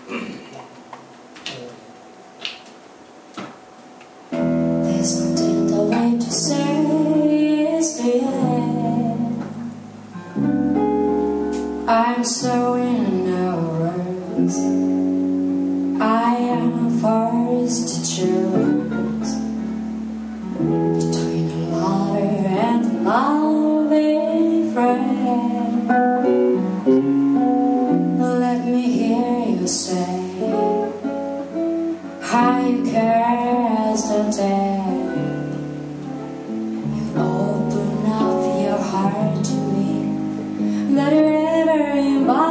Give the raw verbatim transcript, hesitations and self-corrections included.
There's nothing the way to say is the end. I'm so in no words. I am forced to choose between a lover and a loving friend. Let me hear you say how you care as the day you open up your heart to me. Let it ever embody